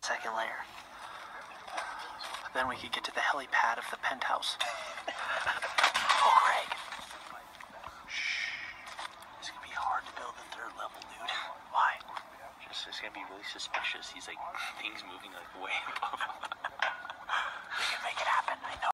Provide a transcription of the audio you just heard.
second layer. Then we could get to the helipad of the penthouse. Oh, Craig. Shh. It's gonna be hard to build the third level, dude. Why? Just, it's gonna be really suspicious. He's like, things moving like way above. We can make it happen, I know.